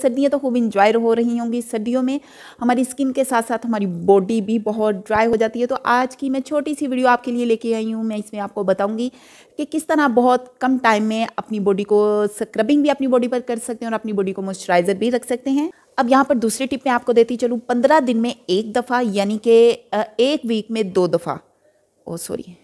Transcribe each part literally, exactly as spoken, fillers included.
सर्दियाँ तो खूब इंजॉय हो रही होंगी। सर्दियों में हमारी स्किन के साथ साथ हमारी बॉडी भी बहुत ड्राई हो जाती है। तो आज की मैं छोटी सी वीडियो आपके लिए लेके आई हूँ। मैं इसमें आपको बताऊंगी कि किस तरह बहुत कम टाइम में अपनी बॉडी को स्क्रबिंग भी अपनी बॉडी पर कर सकते हैं और अपनी बॉडी को मॉइस्चराइजर भी रख सकते हैं। अब यहाँ पर दूसरी टिप मैं आपको देती चलूँ, पंद्रह दिन में एक दफ़ा यानी कि एक वीक में दो दफ़ा ओ सॉरी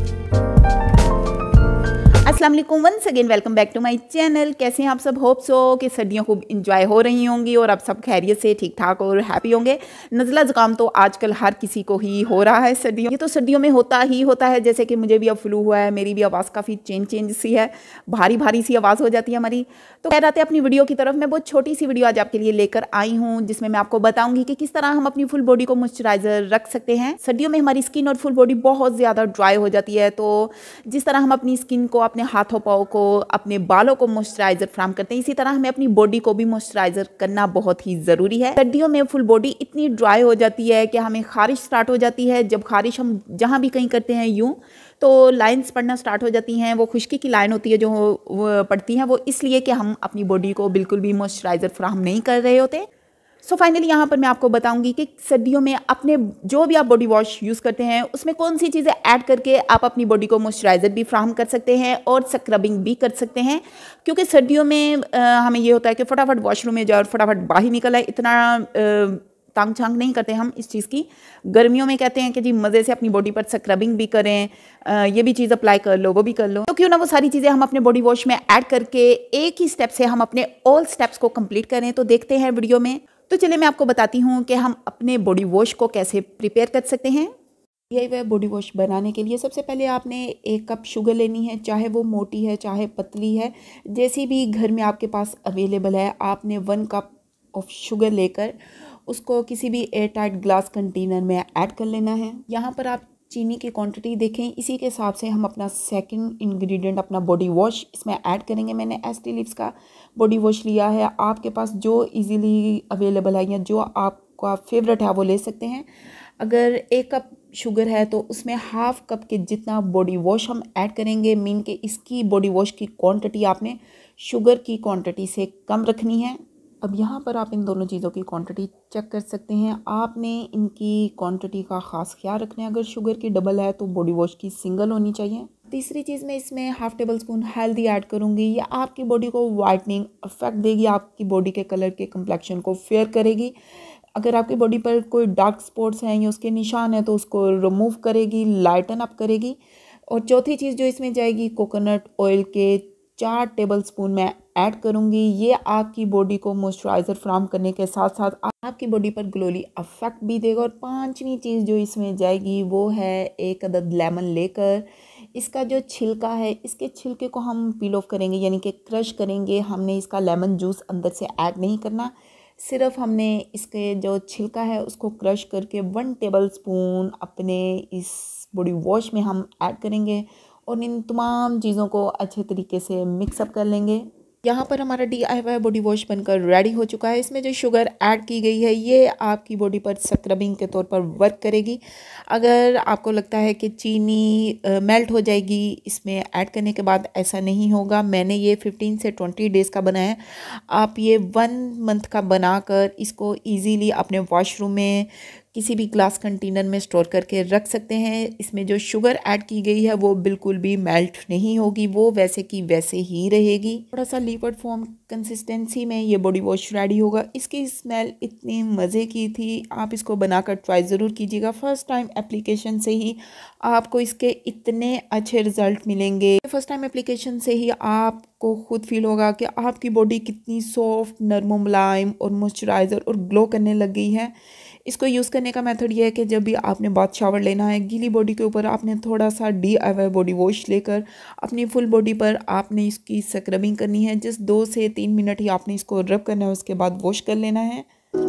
अस्सलाम वालेकुम, once again welcome back to my channel. कैसे हैं आप सब? होप सो कि सर्दियाँ खूब इंजॉय हो रही होंगी और आप सब खैरियत से ठीक ठाक और हैप्पी होंगे। नज़ला ज़ुकाम तो आजकल हर किसी को ही हो रहा है सर्दियों, ये तो सर्दियों में होता ही होता है। जैसे कि मुझे भी अब फ्लू हुआ है, मेरी भी आवाज़ काफ़ी चेंज चेंज सी है, भारी भारी सी आवाज़ हो जाती है हमारी। तो कह रहे थे अपनी वीडियो की तरफ। मैं बहुत छोटी सी वीडियो आज आपके लिए लेकर आई हूँ जिसमें मैं आपको बताऊँगी कि किस तरह हम अपनी फुल बॉडी को मॉइस्चराइजर रख सकते हैं। सर्दियों में हमारी स्किन और फुल बॉडी बहुत ज़्यादा ड्राई हो जाती है, तो जिस तरह हम अपनी स्किन को, अपने हाथों पाँव को, अपने बालों को मॉइस्चराइजर फ्राहम करते हैं, इसी तरह हमें अपनी बॉडी को भी मॉइस्चराइजर करना बहुत ही ज़रूरी है। सर्दियों में फुल बॉडी इतनी ड्राई हो जाती है कि हमें खारिश स्टार्ट हो जाती है। जब खारिश हम जहाँ भी कहीं करते हैं यूँ तो लाइंस पड़ना स्टार्ट हो जाती हैं। वो खुश्की की लाइन होती है जो वो पड़ती हैं, वो इसलिए कि हम अपनी बॉडी को बिल्कुल भी मॉइस्चराइजर फ्राहम नहीं कर रहे होते। सो so फाइनली यहाँ पर मैं आपको बताऊंगी कि सर्दियों में अपने जो भी आप बॉडी वॉश यूज़ करते हैं उसमें कौन सी चीज़ें ऐड करके आप अपनी बॉडी को मॉइस्चराइजर भी फ्राहम कर सकते हैं और स्क्रबिंग भी कर सकते हैं। क्योंकि सर्दियों में आ, हमें ये होता है कि फटाफट वॉशरूम में जाओ और फटाफट बाहर निकल आए, इतना तांग छांग नहीं करते हम इस चीज़ की। गर्मियों में कहते हैं कि जी मज़े से अपनी बॉडी पर स्क्रबिंग भी करें, आ, ये भी चीज़ अप्लाई कर लो, वो भी कर लो। तो क्यों ना वो सारी चीज़ें हम अपने बॉडी वॉश में ऐड करके एक ही स्टेप से हम अपने ऑल स्टेप्स को कंप्लीट करें। तो देखते हैं वीडियो में। तो चलिए मैं आपको बताती हूँ कि हम अपने बॉडी वॉश को कैसे प्रिपेयर कर सकते हैं। यही वह बॉडी वॉश बनाने के लिए सबसे पहले आपने एक कप शुगर लेनी है, चाहे वो मोटी है चाहे पतली है, जैसी भी घर में आपके पास अवेलेबल है। आपने वन कप ऑफ शुगर लेकर उसको किसी भी एयर टाइट ग्लास कंटेनर में ऐड कर लेना है। यहाँ पर आप चीनी की क्वांटिटी देखें, इसी के हिसाब से हम अपना सेकंड इंग्रेडिएंट अपना बॉडी वॉश इसमें ऐड करेंगे। मैंने एस्टी लिप्स का बॉडी वॉश लिया है, आपके पास जो इजीली अवेलेबल है या जो आपका फेवरेट है वो ले सकते हैं। अगर एक कप शुगर है तो उसमें हाफ कप के जितना बॉडी वॉश हम ऐड करेंगे। मीन के इसकी बॉडी वॉश की क्वांटिटी आपने शुगर की क्वांटिटी से कम रखनी है। अब यहाँ पर आप इन दोनों चीज़ों की क्वांटिटी चेक कर सकते हैं। आपने इनकी क्वांटिटी का ख़ास ख्याल रखना है। अगर शुगर की डबल है तो बॉडी वॉश की सिंगल होनी चाहिए। तीसरी चीज़ मैं इसमें हाफ़ टेबल स्पून हल्दी ऐड करूँगी। ये आपकी बॉडी को वाइटनिंग इफेक्ट देगी, आपकी बॉडी के कलर के कम्प्लेक्शन को फेयर करेगी। अगर आपकी बॉडी पर कोई डार्क स्पॉट्स हैं या उसके निशान हैं तो उसको रिमूव करेगी, लाइटन अप करेगी। और चौथी चीज़ जो इसमें जाएगी, कोकोनट ऑयल के चार टेबल स्पून मैं ऐड करूँगी। ये आपकी बॉडी को मॉइस्चराइजर फ्राहम करने के साथ साथ आपकी बॉडी पर ग्लोली इफेक्ट भी देगा। और पांचवी चीज़ जो इसमें जाएगी वो है एक अदद लेमन लेकर इसका जो छिलका है, इसके छिलके को हम पील ऑफ करेंगे यानी कि क्रश करेंगे। हमने इसका लेमन जूस अंदर से ऐड नहीं करना, सिर्फ हमने इसके जो छिलका है उसको क्रश करके वन टेबल स्पून अपने इस बॉडी वॉश में हम ऐड करेंगे और इन तमाम चीज़ों को अच्छे तरीके से मिक्सअप कर लेंगे। यहाँ पर हमारा D I Y body wash बनकर रेडी हो चुका है। इसमें जो शुगर ऐड की गई है ये आपकी बॉडी पर स्क्रबिंग के तौर पर वर्क करेगी। अगर आपको लगता है कि चीनी मेल्ट हो जाएगी इसमें ऐड करने के बाद, ऐसा नहीं होगा। मैंने ये फिफ्टीन से ट्वेंटी डेज़ का बनाया है। आप ये वन मंथ का बनाकर इसको ईजीली अपने वॉशरूम में किसी भी ग्लास कंटेनर में स्टोर करके रख सकते हैं। इसमें जो शुगर ऐड की गई है वो बिल्कुल भी मेल्ट नहीं होगी, वो वैसे की वैसे ही रहेगी। थोड़ा सा लिक्विड फॉर्म कंसिस्टेंसी में ये बॉडी वॉश रेडी होगा। इसकी स्मेल इतनी मज़े की थी, आप इसको बनाकर ट्राई ज़रूर कीजिएगा। फर्स्ट टाइम एप्लीकेशन से ही आपको इसके इतने अच्छे रिजल्ट मिलेंगे। फर्स्ट टाइम एप्लीकेशन से ही आपको खुद फील होगा कि आपकी बॉडी कितनी सॉफ्ट, नरम, मुलायम और मॉइस्चराइजर और ग्लो करने लग गई है। इसको यूज़ करने का मेथड ये है कि जब भी आपने बाथ शावर लेना है, गीली बॉडी के ऊपर आपने थोड़ा सा D I Y body wash लेकर अपनी फुल बॉडी पर आपने इसकी स्क्रबिंग करनी है। जस्ट दो से तीन मिनट ही आपने इसको रब करना है, उसके बाद वॉश कर लेना है।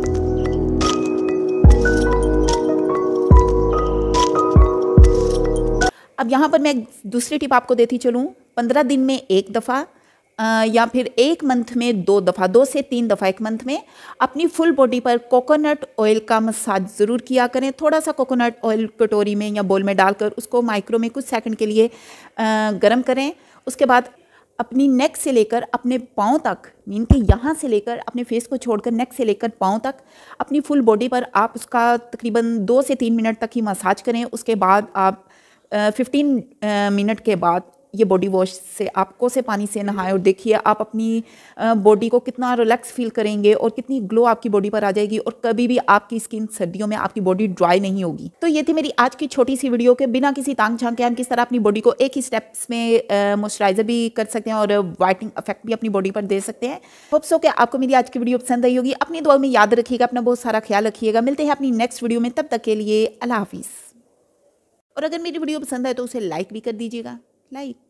अब यहाँ पर मैं दूसरी टिप आपको देती चलूँ, पंद्रह दिन में एक दफ़ा आ, या फिर एक मंथ में दो दफ़ा, दो से तीन दफ़ा एक मंथ में अपनी फुल बॉडी पर कोकोनट ऑयल का मसाज ज़रूर किया करें। थोड़ा सा कोकोनट ऑयल कटोरी में या बोल में डालकर उसको माइक्रो में कुछ सेकंड के लिए आ, गरम करें। उसके बाद अपनी नेक से लेकर अपने पाँव तक, मीन के यहाँ से लेकर अपने फेस को छोड़कर नेक से लेकर पाँव तक अपनी फुल बॉडी पर आप उसका तकरीबन दो से तीन मिनट तक ही मसाज करें। उसके बाद आप फिफ्टीन मिनट के बाद ये बॉडी वॉश से आप कोसे पानी से नहाएं और देखिए आप अपनी बॉडी को कितना रिलैक्स फील करेंगे और कितनी ग्लो आपकी बॉडी पर आ जाएगी और कभी भी आपकी स्किन सर्दियों में आपकी बॉडी ड्राई नहीं होगी। तो ये थी मेरी आज की छोटी सी वीडियो के बिना किसी तांग झांक के हम किस तरह अपनी बॉडी को एक ही स्टेप्स में मॉइस्चराइजर भी कर सकते हैं और वाइटनिंग इफेक्ट भी अपनी बॉडी पर दे सकते हैं। होप सो कि आपको मेरी आज की वीडियो पसंद आई होगी। अपनी दुआ में याद रखिएगा, अपना बहुत सारा ख्याल रखिएगा। मिलते हैं अपनी नेक्स्ट वीडियो में, तब तक के लिए अल्लाह हाफिज़। और अगर मेरी वीडियो पसंद आए तो उसे लाइक भी कर दीजिएगा। लाइक